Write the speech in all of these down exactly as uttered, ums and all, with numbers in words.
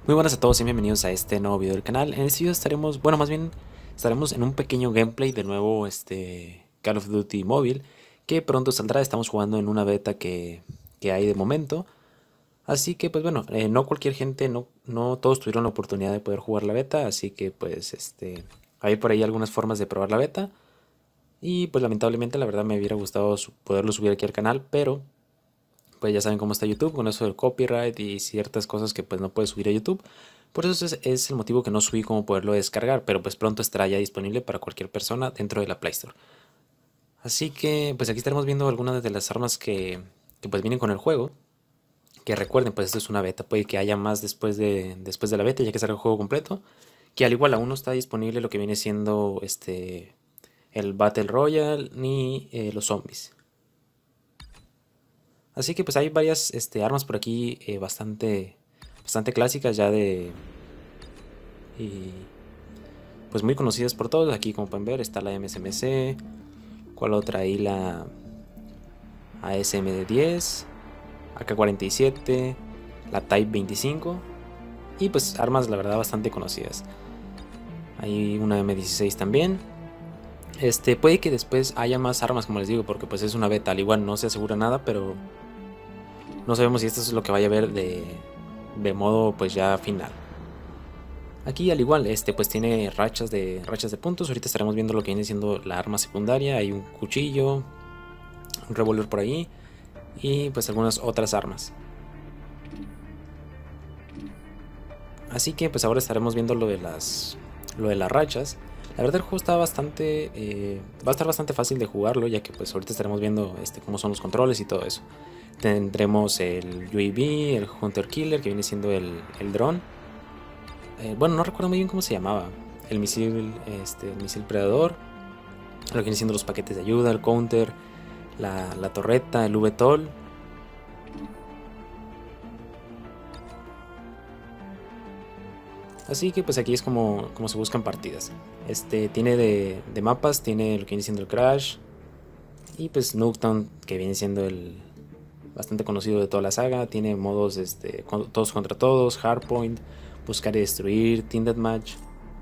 Muy buenas a todos y bienvenidos a este nuevo video del canal. En este video estaremos, bueno, más bien estaremos en un pequeño gameplay de nuevo este Call of Duty móvil que pronto saldrá. Estamos jugando en una beta que, que hay de momento. Así que pues bueno, eh, no cualquier gente, no, no todos tuvieron la oportunidad de poder jugar la beta. Así que pues este hay por ahí algunas formas de probar la beta. Y pues lamentablemente la verdad me hubiera gustado su- poderlo subir aquí al canal, pero pues ya saben cómo está YouTube con eso del copyright y ciertas cosas que pues no puedes subir a YouTube. Por eso es, es el motivo que no subí cómo poderlo descargar, pero pues pronto estará ya disponible para cualquier persona dentro de la Play Store. Así que pues aquí estaremos viendo algunas de las armas que, que pues vienen con el juego. Que recuerden, pues esto es una beta, puede que haya más después de, después de la beta, ya que salga el juego completo. Que al igual aún no está disponible lo que viene siendo este el Battle Royale ni eh, los zombies. Así que pues hay varias este, armas por aquí eh, bastante, bastante clásicas ya de... Y pues muy conocidas por todos. Aquí como pueden ver está la M S M C. ¿Cuál otra? Ahí la A S M diez, A K cuarenta y siete, la Type veinticinco. Y pues armas la verdad bastante conocidas. Hay una M dieciséis también. Este, puede que después haya más armas, como les digo, porque pues es una beta. Al igual no se asegura nada, pero no sabemos si esto es lo que vaya a haber de, de modo pues ya final. Aquí al igual, este pues tiene rachas de rachas de puntos. Ahorita estaremos viendo lo que viene siendo la arma secundaria. Hay un cuchillo, un revólver por ahí y pues algunas otras armas. Así que pues ahora estaremos viendo lo de las lo de las rachas. La verdad el juego está bastante eh, va a estar bastante fácil de jugarlo, ya que pues ahorita estaremos viendo este cómo son los controles y todo eso. Tendremos el U A V, el Hunter Killer, que viene siendo el, el dron. Eh, bueno, no recuerdo muy bien cómo se llamaba. El misil, este, el misil predador. Lo que vienen siendo los paquetes de ayuda, el counter, la, la torreta, el V TOL. Así que pues aquí es como, como se buscan partidas. Este tiene de, de mapas, tiene lo que viene siendo el Crash. Y pues Nuketown, que viene siendo el bastante conocido de toda la saga. Tiene modos este, todos contra todos, Hardpoint, buscar y destruir, Team Deathmatch.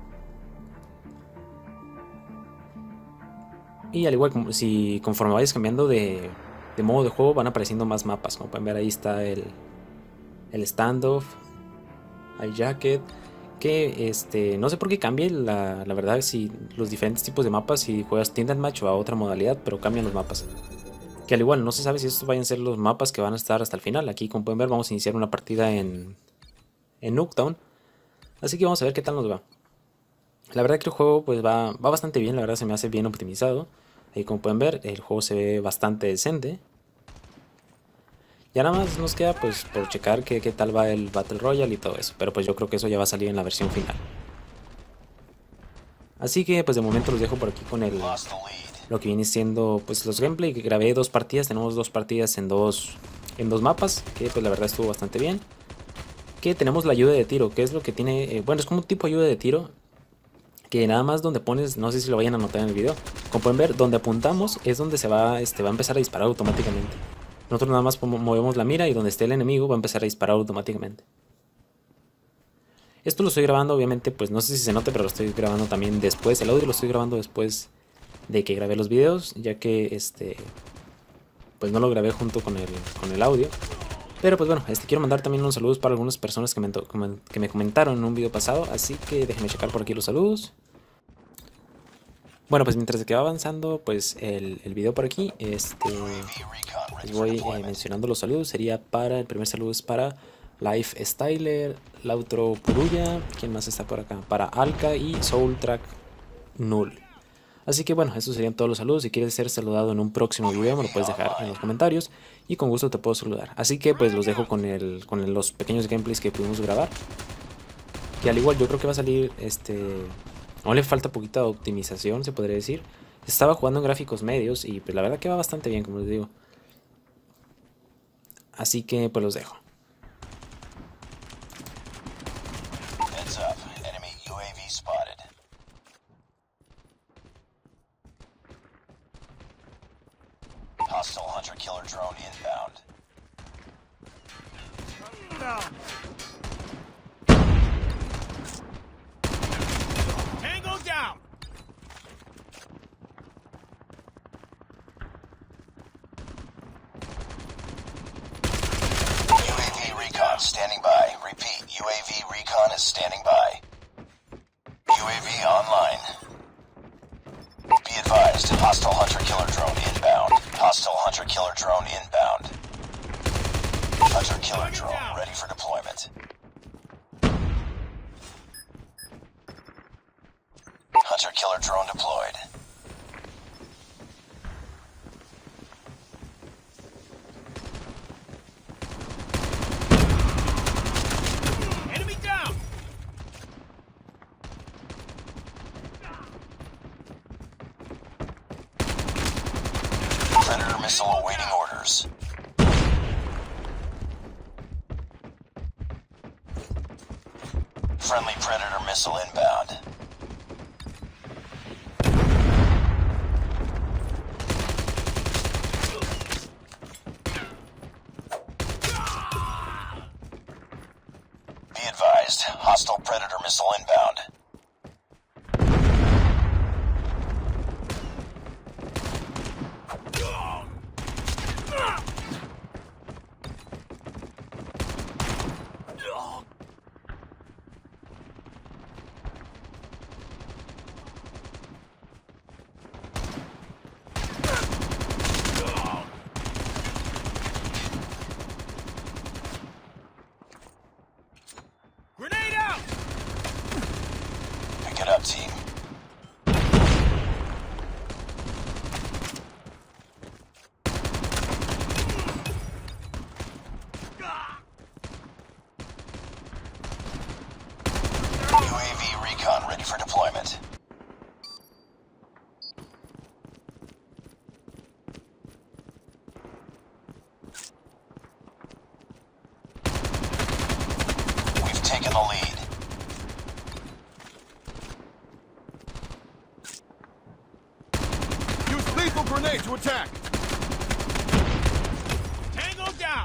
Y al igual, como si conforme vayas cambiando de, de modo de juego, van apareciendo más mapas. Como pueden ver, ahí está el, el standoff, hay jacket. Que este, no sé por qué cambie, la, la verdad, si los diferentes tipos de mapas, si juegas Team Deathmatch o a otra modalidad, pero cambian los mapas. Que al igual, no se sabe si estos vayan a ser los mapas que van a estar hasta el final. Aquí, como pueden ver, vamos a iniciar una partida en, en Nuketown. Así que vamos a ver qué tal nos va. La verdad que el juego pues va, va bastante bien, la verdad se me hace bien optimizado. Ahí como pueden ver, el juego se ve bastante decente. Ya nada más nos queda pues por checar qué, qué tal va el Battle Royale y todo eso. Pero pues yo creo que eso ya va a salir en la versión final. Así que pues de momento los dejo por aquí con el lo que viene siendo pues los gameplay. Que grabé dos partidas, tenemos dos partidas en dos, en dos mapas. Que pues la verdad estuvo bastante bien. Que tenemos la ayuda de tiro, que es lo que tiene, eh, bueno, es como un tipo de ayuda de tiro. Que nada más donde pones, no sé si lo vayan a notar en el video, como pueden ver, donde apuntamos es donde se va, este, va a empezar a disparar automáticamente. Nosotros nada más movemos la mira y donde esté el enemigo va a empezar a disparar automáticamente. Esto lo estoy grabando, obviamente, pues no sé si se note, pero lo estoy grabando también después. El audio lo estoy grabando después de que grabé los videos, ya que este, pues no lo grabé junto con el, con el audio. Pero pues bueno, este, quiero mandar también unos saludos para algunas personas que me, que me comentaron en un video pasado, así que déjenme checar por aquí los saludos. Bueno, pues mientras que va avanzando pues el, el video por aquí, este, les voy eh, mencionando los saludos. Sería para, el primer saludo es para Life Styler, Lautro Purulla, ¿quién más está por acá? Para Alka y Soultrack Null. Así que bueno, esos serían todos los saludos. Si quieres ser saludado en un próximo video me lo puedes dejar en los comentarios y con gusto te puedo saludar. Así que pues los dejo con, el, con los pequeños gameplays que pudimos grabar. Que al igual yo creo que va a salir este... Aún le falta poquita optimización, se podría decir. Estaba jugando en gráficos medios y pues la verdad que va bastante bien, como les digo. Así que pues los dejo. Hostile hunter killer drone inbound. down! U A V recon standing by. Repeat, U A V recon is standing by. U A V online. Be advised, hostile hunter-killer drone inbound. Hostile hunter-killer drone inbound. Hunter-killer drone ready for deployment. Hunter-killer drone deployed. Enemy down! Predator missile awaiting orders. Friendly Predator missile inbound. Be advised, hostile Predator missile inbound. Grenade out! Pick it up, team. U A V recon ready for deployment. We've taken the lead. Use lethal grenade to attack! Tango down!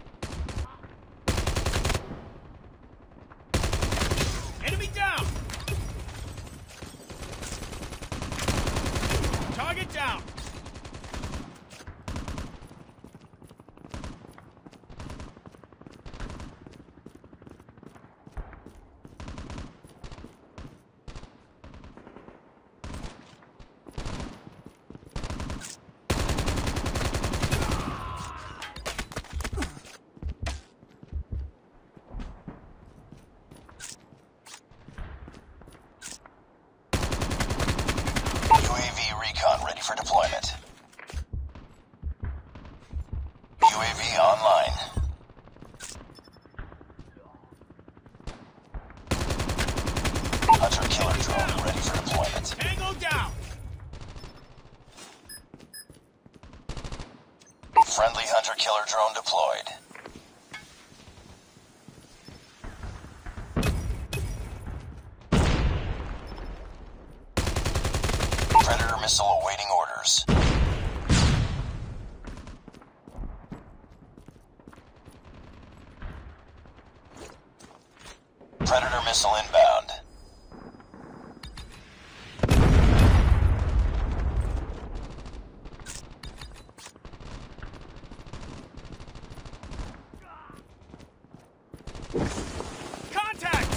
Enemy down! Target down! U A V recon ready for deployment. U A V online. Hunter-killer drone ready for deployment. Tango down! Friendly hunter-killer drone deployed. Predator missile awaiting orders. Predator missile inbound. Contact!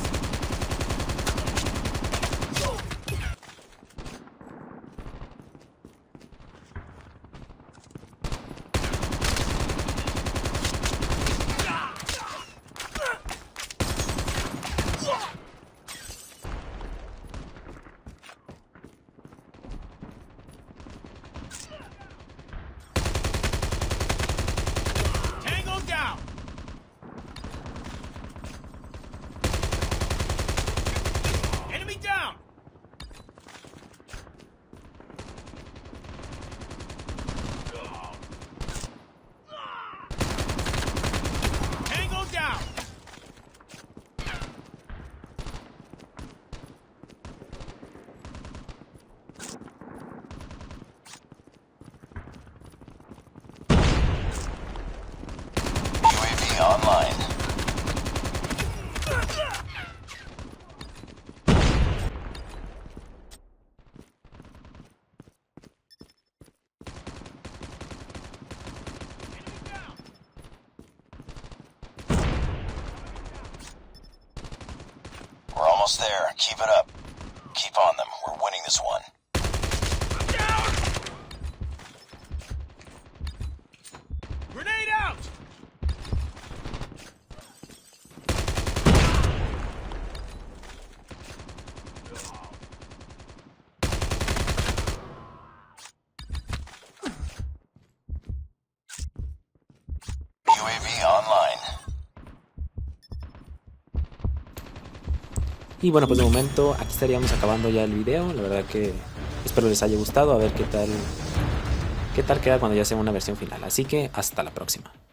almost there. Keep it up. Keep on them. We're winning this one. Down! Grenade out! U A V online. Y bueno, pues de momento aquí estaríamos acabando ya el video. La verdad que espero les haya gustado. A ver qué tal, qué tal queda cuando ya sea una versión final. Así que hasta la próxima.